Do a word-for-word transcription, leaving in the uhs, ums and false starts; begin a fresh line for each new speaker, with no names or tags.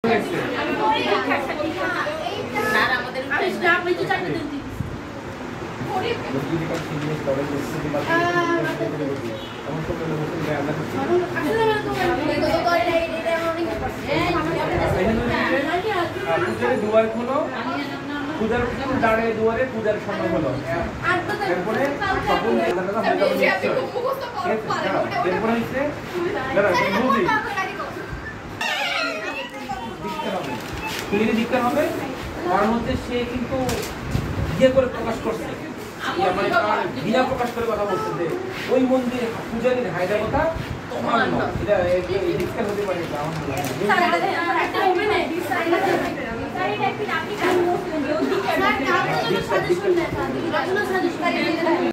sir আমাদের staff এই তো চারটে দিন দিন
দুয়ার খোলো পূজার দাঁড়ে দুয়ারে পূজার সময় হলো এরপরে এরপরে হচ্ছে দীক্ষা হবে কারণ হচ্ছে সে কিন্তু ইয়ে করে প্রকাশ করছে বিনা প্রকাশ করে কথা বলছে যে ওই মন্দির পূজারীর হায়দার কথা তোমার নয় এটা দীক্ষা হতে পারে আমার